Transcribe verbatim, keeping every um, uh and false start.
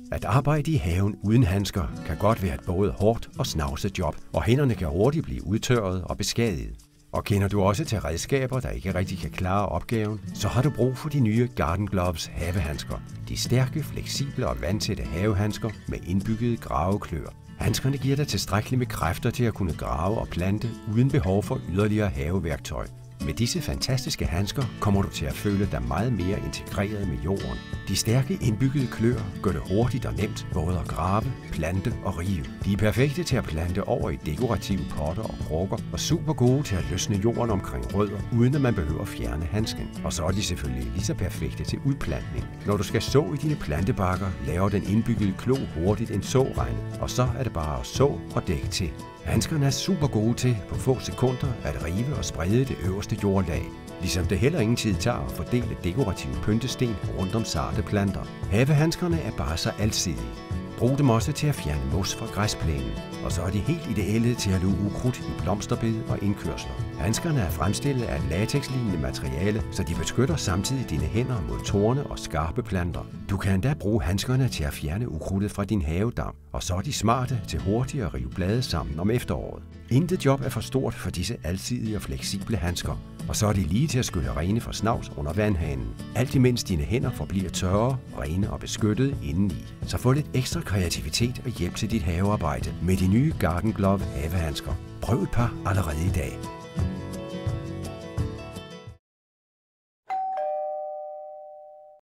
At arbejde i haven uden handsker kan godt være et både hårdt og snavset job, og hænderne kan hurtigt blive udtørret og beskadiget. Og kender du også til redskaber, der ikke rigtig kan klare opgaven, så har du brug for de nye Garden Gloves havehandsker. De stærke, fleksible og vandtætte havehandsker med indbyggede gravekløer. Handskerne giver dig tilstrækkeligt med kræfter til at kunne grave og plante uden behov for yderligere haveværktøj. Med disse fantastiske handsker kommer du til at føle dig meget mere integreret med jorden. De stærke indbyggede kløer gør det hurtigt og nemt både at grave, plante og rive. De er perfekte til at plante over i dekorative potter og krukker og super gode til at løsne jorden omkring rødder, uden at man behøver at fjerne handsken. Og så er de selvfølgelig lige så perfekte til udplantning. Når du skal så i dine plantebakker, laver den indbyggede klo hurtigt en såregn, og så er det bare at så og dække til. Handskerne er super gode til på få sekunder at rive og sprede det øverste jordlag, ligesom det heller ingen tid tager at fordele dekorative pyntesten rundt om sarte planter. Havehandskerne er bare så alsidige. Brug dem også til at fjerne mos fra græsplænen, og så er de helt ideelle til at luge ukrudt i blomsterbed og indkørsler. Handskerne er fremstillet af et latexlignende materiale, så de beskytter samtidig dine hænder mod torne og skarpe planter. Du kan endda bruge handskerne til at fjerne ukrudtet fra din havedam, og så er de smarte til hurtigt at rive blade sammen om efteråret. Intet job er for stort for disse alsidige og fleksible handsker, og så er de lige til at skylle rene for snavs under vandhanen. Alt imens dine hænder forbliver tørre, rene og beskyttede indeni. Så få lidt ekstra kreativitet og hjælp til dit havearbejde med de nye Garden Glove havehandsker. Prøv et par allerede i dag.